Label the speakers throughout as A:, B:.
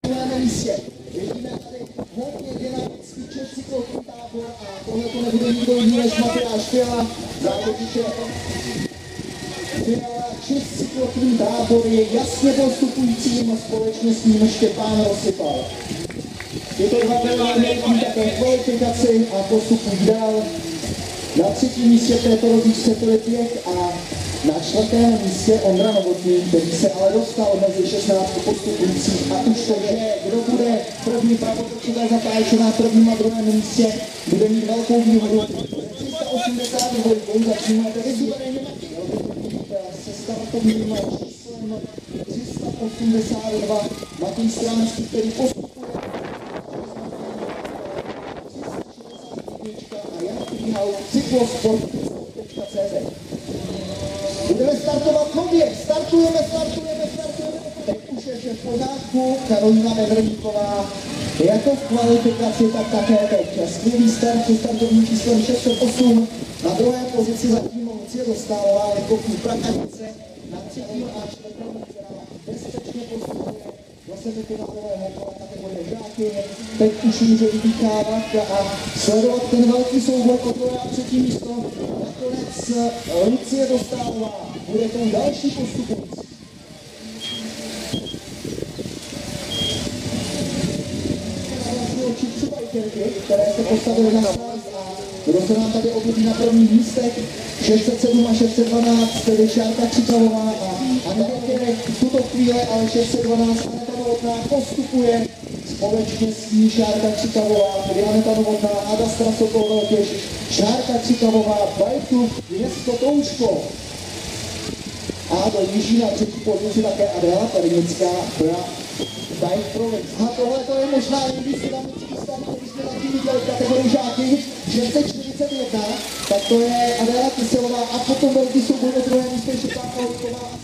A: druhém místě. Vidíme tady hodně dynamický cyklový tábor a tohle to nebude nikdo jiný než Matyáš Fiala, závodníče Fiala. Cyklový tábor je jasně postupujícím společně s ním Štěpán Rosypal. Tyto dva velmi také kvalifikaci a postupují dál. Na třetím místě v této rozjížďce Filip Pěch a na čtvrtém místě Ondra Novotný, který se ale dostal mezi 16 postupujících. A už to, že kdo bude první pravotočové zatáčená na prvním a druhém místě, bude mít velkou výhodu. 382 začínáme tedy suverénně se startovním číslem 382 Matěj Stránský, který postupuje. A Jan Kvíhal, cyklosport.cz. Budeme startovat nově, startujeme. Teď už je vše v pořádku, Karolina Nevrníková, jako v kvalifikaci, tak také teď. Skvělý start se startovním číslem 608, na druhé pozici zatím Lucie Dostálová jako Prachanice, na třetím a čtvrtém, která bezpečně postupuje do semifinálového kola kategorie žáky. Teď už může vydýchávat a sledovat ten velký souboj o druhé a třetí místo. Nakonec Lucie Dostálová bude tou další postupující. Které se postavily na sraz a kdo se nám tady objeví na prvních místech, 607 a 612, tedy Šárka Křičalová a Aneta Kirek v tuto chvíli, ale 612 Aneta Novotná postupuje společně s ní Šárka Křičalová, tedy Aneta Novotná, Ada Strasokol Veltěž, Šárka Křičalová, Bajtu, město Touško. A do Jiží na třetí pozici také Adela Pernická, Bike Province. A tohle to je možná nejvíc dynamický start, který jsme taky viděli v kategorii žáky, 641, tak to je Adela Kyselová a potom velký souboj o druhé místo Štěpán Kolíková a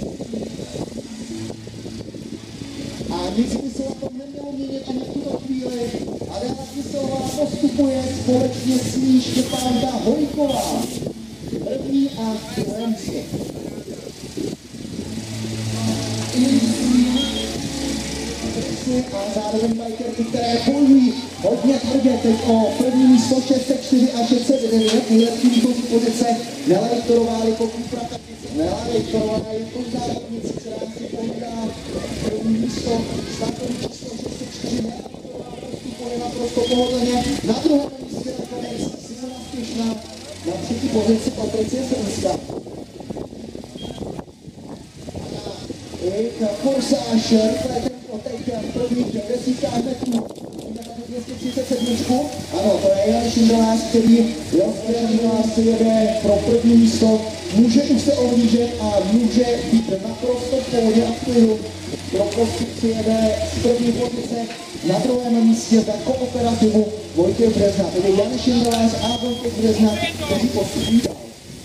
A: a nic by se na tom nemělo měnit ani v tuto chvíli. Adela Kyselová postupuje společně s ní Štěpánka Hojková. První a druhé místo. A zároveň bajkerky, které bojují hodně tvrdě teď o první místo 604 a 609. Nejlepší výchozí pozice Nela Viktorová, Likoků Prachanice. Nela Viktorová je to závodnice, která si pohlídá první místo, startovní číslo 604. Nela Viktorová postupuje naprosto pohodlně. Na druhém místě nakonec Simona Spěšná, na třetí pozici Patricie Srnská. A forsáž v prvních desítkách metrů. Vidíme tady 237. Ano, to je Jan Šindrovás, který se jede pro první místo. Může už se ohlížet a může být naprosto v pohodě a v klidu. Pro postup si jede z první pozice na druhém místě za kooperativu Vojtěch Března. Tedy Jan Šindrovás a Vojtěch Března, kteří postupují dál.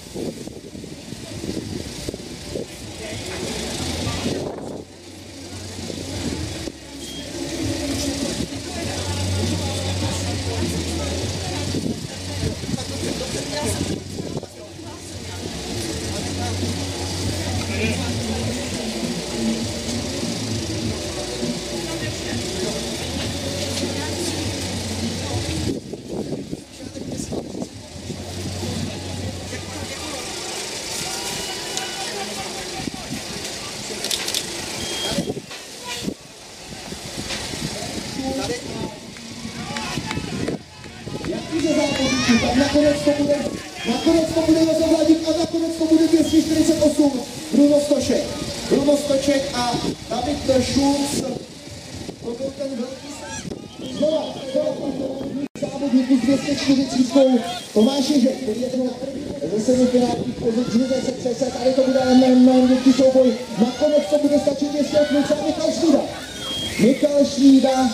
A: Nakonec to bude Josef Hladík a nakonec to bude 248 Bruno Stoček a David Schulz. To byl ten velký závodníků s 240 Tomáš Ježek, který je ten ze semifinálních pozic, se tady to bude mnohem větší souboj. Nakonec to bude stačit 280 Michal Šnída.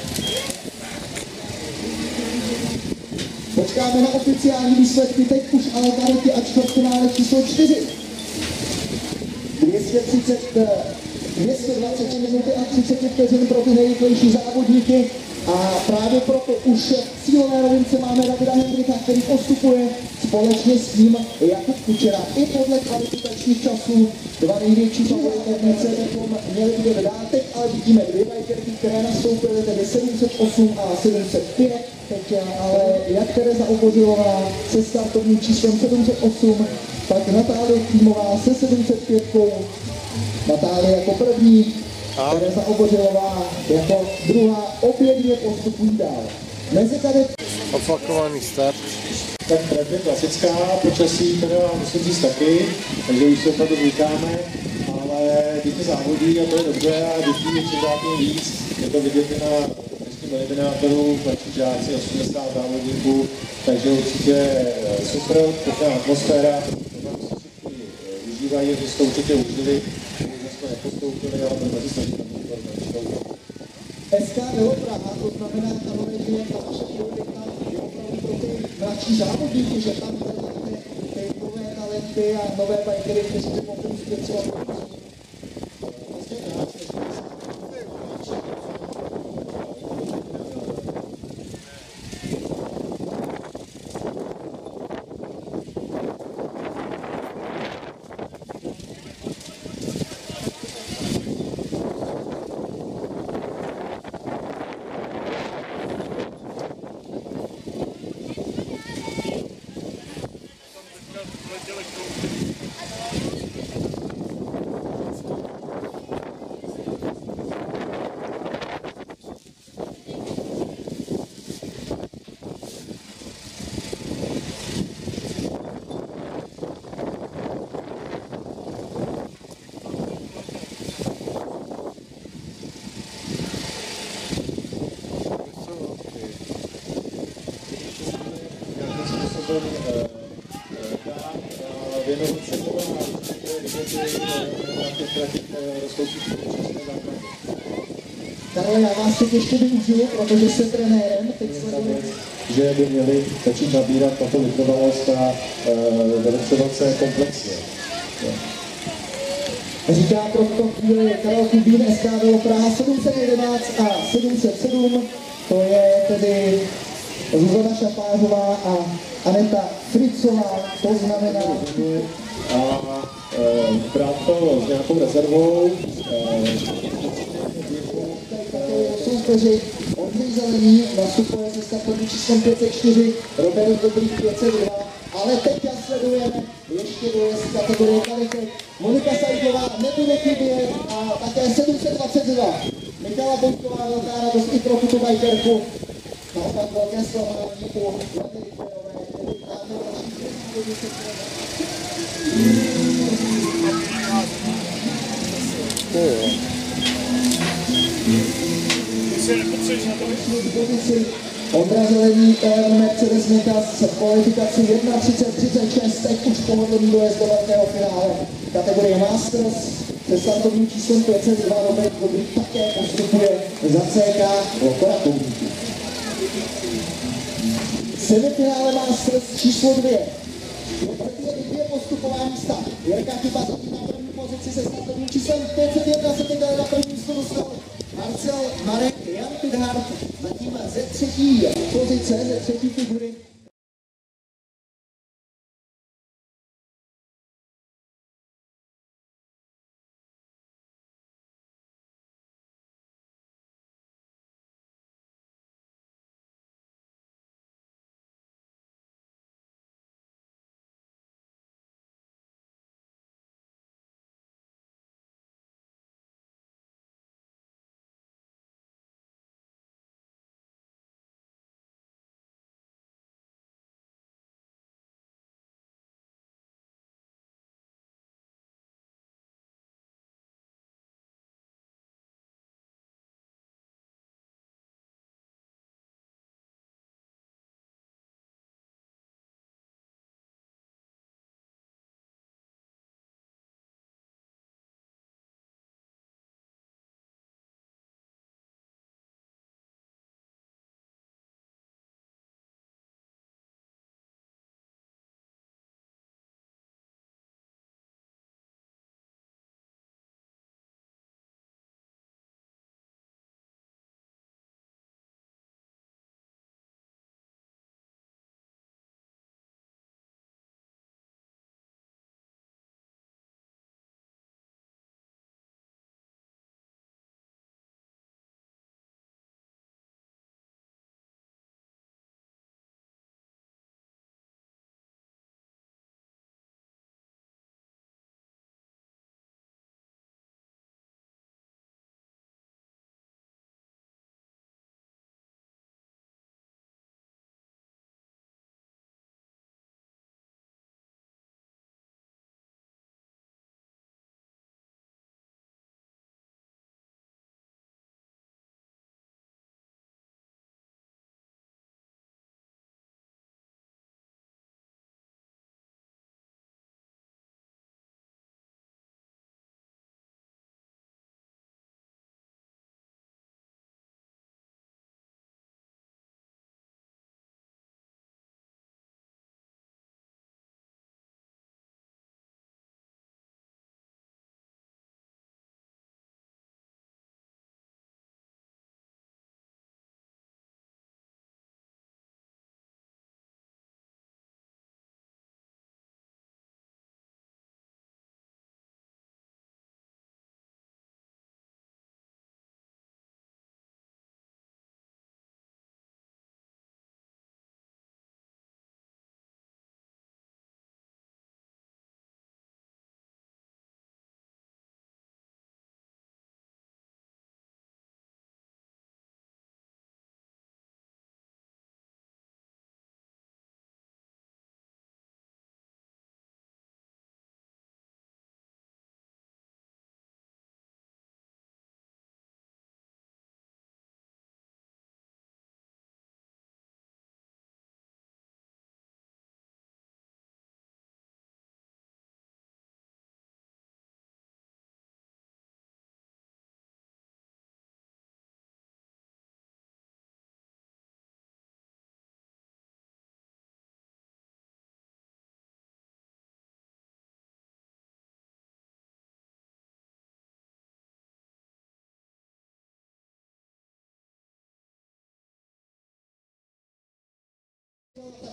A: Počkáme na oficiální výsledky, teď už ale karty a čtvrtfinále číslo 4. 220 minuty a 30 vteřin pro ty nejrychlejší závodníky. A právě proto už v cílové rovince máme Davida Hendrika, který postupuje společně s ním Jakub Kučera. I podle kvalifikačních časů dva největší favorité hned se měli být dát. Teď ale vidíme dvě bajkerky, které nastoupily, tedy 708 a 705. Teď ale jak Tereza Obořilová se startovním číslem 708, tak Natálie Klímová se 705. Natálie jako první, Tereza Obořilová jako druhá, obě dvě postupují dál. Mezi tady...
B: Opakovaný start.
C: Tak trať je klasická, počasí teda musím říct taky, takže už se opravdu zvykáme, ale děti závodí a to je dobře a dětí je čím dál tím víc. Je to vidět i na dnešním eliminátoru, mladší žáci, 80 závodníků, takže určitě super, pěkná atmosféra, tam si všichni užívají, že jste určitě užili, že jsme nepostoupili, ale budeme se snažit tam výborné.
A: SK Velo Praha, to znamená Karlově, že ta vaše priorita je opravdu pro ty mladší závodníky, že tam hledáte ty nové talenty a nové bajkery, kteří by mohli uspět třeba
C: věnovat se tomu a určitě vidět na těch tratích rostoucích české základny.
A: Karle, já vás teď ještě využiju, protože jsem trenérem, teď sleduji.
C: Že by měli začít nabírat tato vytrvalost a vylepšovat se komplexně.
A: Říká pro tuto chvíli Karel Kubín, SK Velo Praha 711 a 707. To je tedy Zuzana Šapářová a Aneta Fricová, to znamená...
C: A brát to s nějakou rezervou.
A: Soupeři Ondřej Zelený nastupuje se startovním číslem 504, Robert Dobrých 502, ale teď sledujeme ještě dojezd kategorie karitek. Monika Sajdová nebude chybět a také 722. Michala Bojková, velká radost i pro tuto bajkerku. Naopak velké zklamání u Lady Richerové, který dáme další pozici. Ondra Zelený, Mercedes Mikas v kvalifikaci 1.30.36, teď už pohodlný dojezd do velkého finále. Kategorie Masters se startovním číslem 502 Robert Dobrý také postupuje za CK Lokorakovíky. Semifinále Masters číslo 2. Je dvě postupová místa. Jirka Chyba zatím na první pozici se startovním číslem 501 se teď na první místo dostal Marcel Marek Jan Pidhart, zatím ze třetí pozice, ze třetí figury.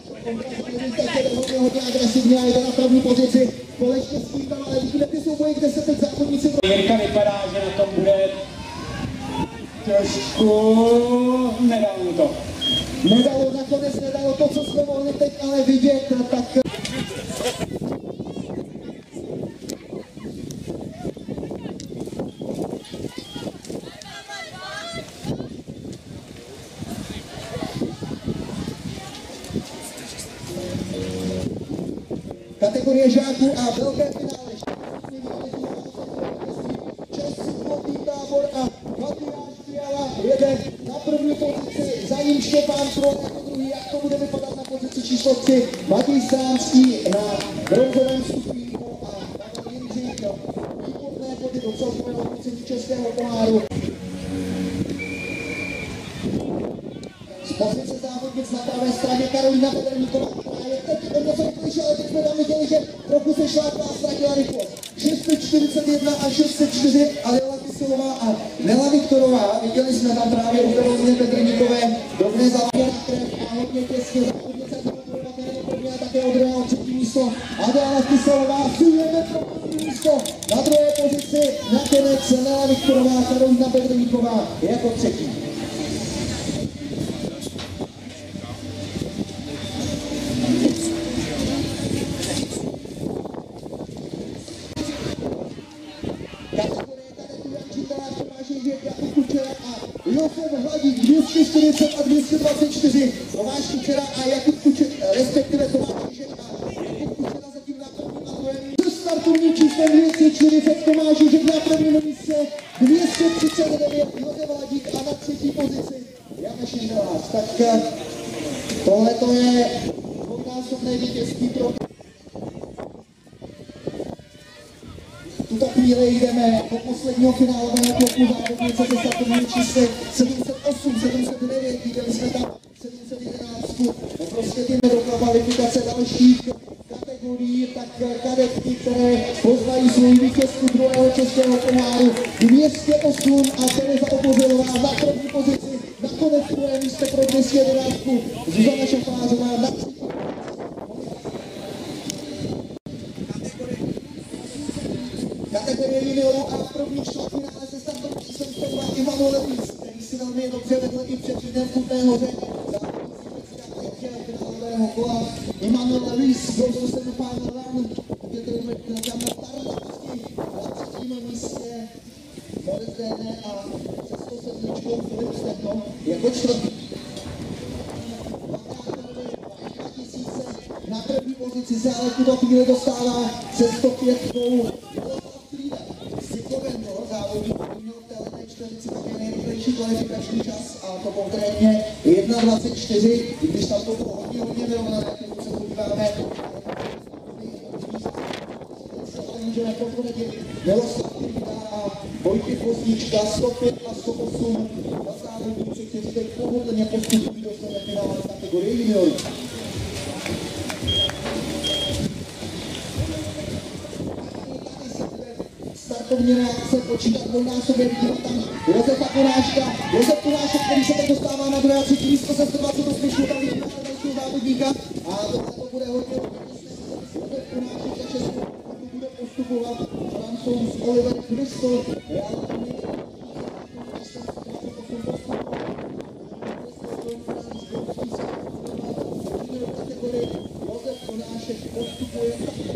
A: Hodně agresivně a jde na první pozici. Společně s tím, ale vidíme ty souboje, kde se teď závodníci...
D: Jirka vypadá, že na tom bude trošku... Nedalo mu to.
A: Nakonec nedalo to, co jsme mohli teď ale vidět, tak... Kategorie žáků a velké finále. Český tábor a Matyáš Fiala jede na první pozici, za ním Štěpán Krol jako druhý. Jak to bude vypadat na pozici číslo 3? Matěj Stránský na bronzovém stupínku a Pavel Jindřich. Výborné body do celkového hodnocení českého poháru. Z pozice závodnic na pravé straně Karolína Pederníková, která je teď něco rychlejší, ale teď jsme tam viděli, že trochu se šlápla a ztratila rychlost. 641 a 604, ale Jela Kyselová a Nela Viktorová. Viděli jsme tam právě u Karolíny Pederníkové dobré závodné krev a hodně těsně závodnice první a také od druhého třetí místo. Adela Kyselová silujeme pro první místo. Na druhé pozici nakonec Nela Viktorová, Karolína Pederníková jako třetí. Josef Hladík 240 a 224, Tomáš Kučera a Jakub Kučera, respektive Tomáš Žižek a Jakub Kučera zatím na prvním a druhém. Se startovním číslem 240 Tomáš Žižek na prvním místě, 239 Josef Hladík a na třetí pozici Jana Šindelář. Tak tohle to je dvojnásobné vítězství pro... V tuto chvíli jdeme do posledního finálového bloku závodnice se startovními čísly 708, 709, viděli jsme tam 711, prostě jdeme do kvalifikace dalších kategorií, tak kadetky, které poznají svou vítězku druhého českého poháru 208 a Tereza Obořilová na první pozici, nakonec druhé místo pro 211, Zuzana Šafářová na třetí. Kategorie juniorů a v první čtvrtfinále se startovním číslem 102 Emanuel Lewis, který si velmi dobře vedl i před týdnem v Kutné Hoře. Závodníci finálového kola Emanuel Lewis goes to semifinal run. Opět tam na Tarnavský na třetím místě Boris Dene a se 107 Filip Stepno jako čtvrtý. Na první pozici se ale v tuto chvíli dostává se 105 závodník, který měl v této čtvrtici také nejrychlejší kvalifikační čas, a to konkrétně 1.24, i když tam to bylo hodně vyrovnané, když se podíváme, můžeme potvrdit Miloslav Krýda a Vojtěch Vosníčka 105 a 108, dva závodníci, kteří teď pohodlně postupují do semifinále kategorie juniorů. Startovní reakce počítat dvojnásobně, vidíme tam Josefa Konáčka, Josef Konáček, který se teď dostává na druhé a třetí místo se 128, tam vidíme dalšího závodníka a to bude hodně Josef Konáček za Českou bude postupovat Francouz Oliver Christophe, Josef Konáček postupuje.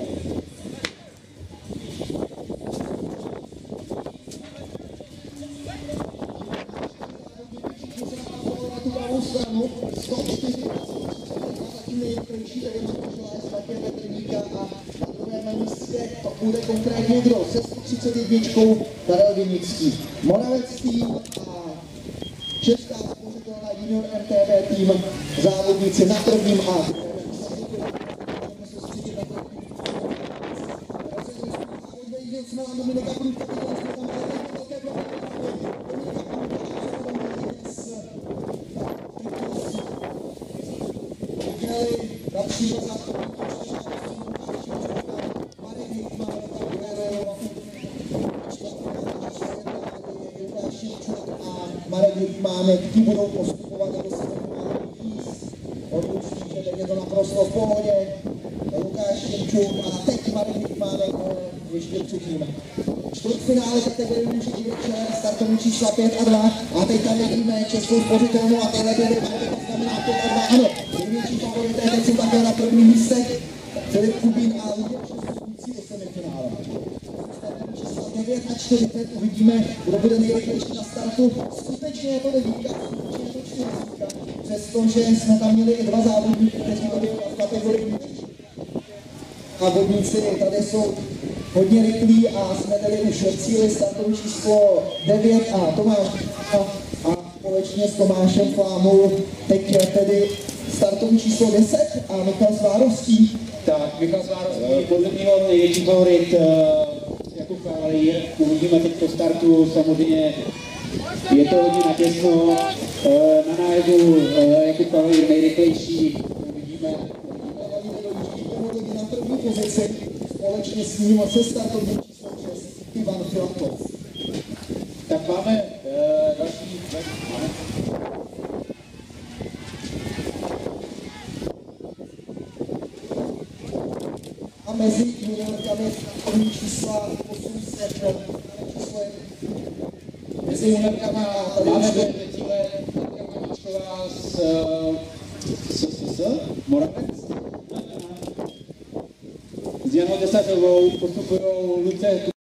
A: Stranu 104 a zatím nejrychlejší tady nakožila je Svatě Petrníka a na druhém místě to bude konkrétně kdo se 131 Karel Vinický. Moravec tým a Česká spořitelná junior MTB tým závodníci na prvním a Dominika Průdka, Marek máme, ti budou postupovat do semifinálových jízd. Odlučí, že teď je to naprosto naprosto v pohodě. Lukáš Šimčuk a teď Marek Hikmánek ještě předtím. Čtvrtfinále kategorie mužský večer, startovní čísla 5 a 2. A teď tam vidíme Českou spořitelnu a téhle byly to znamená 5 a 2. Ano, největší favorité teď jsou také na prvním místech. Filip Kubín a Luděk přestupující do semifinále. Startovní čísla 9 a 40. Uvidíme, kdo bude nejrychlejší na startu. Skutečně je to devítka, skutečně je to 40. Přestože jsme tam měli i 2 závodníky, kteří byli v kategorii a vodníci tady jsou hodně rychlí a jsme tady už v cíli startovní číslo 9 a Tomáš a společně s Tomášem Flámou teď tedy startovní číslo 10 a Michal Svárovský.
D: Tak, Michal Svárovský, podle něho největší favorit jako kavalír. Uvidíme teď po startu, samozřejmě je to hodně natěsno. Na nájedu jako kavalír nejrychlejší. Uvidíme.
A: Na první pozici společně s ním se startovním číslo 6 Ivan Fialkov.
D: Tak máme další.
A: A mezi juniorkami startovní čísla 800 číslo je
D: Mezi juniorkama máme dvě cíle, Mačková s Moravec. S Janou Desařovou postupují Luce